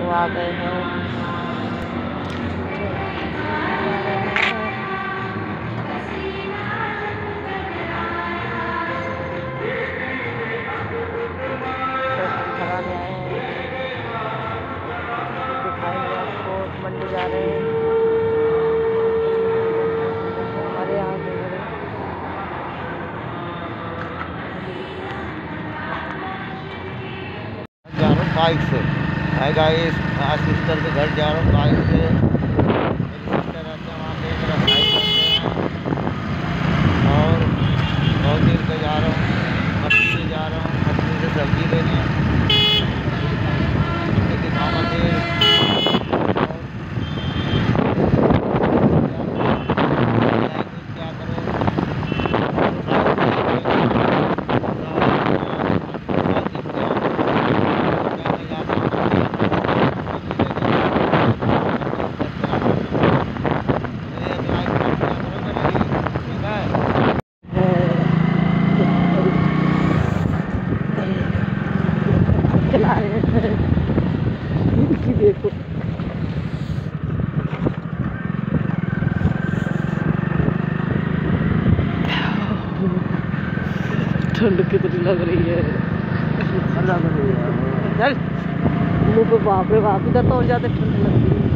तो आ गए हैं। दिखाएंगे आपको, मंडी जा रहे हैं हमारे यहाँ के जा रहा हूँ बाइक से। है गाइस, आज सिस्टर के घर जा रहा हूँ बाइक से। मेरी सिस्टर रहते हैं वहाँ पे, मेरा भाई रहते हैं। और बहुत देर से जा रहा हूँ, मछली से जा रहा हूँ, मछली से सब्जी लेने। दिखाऊँगा फिर चला रहे हैं। देखो ठंड कितनी लग रही है। चल मुँह पे बाप रे बाप, इधर तो और ज्यादा ठंड लग रही है।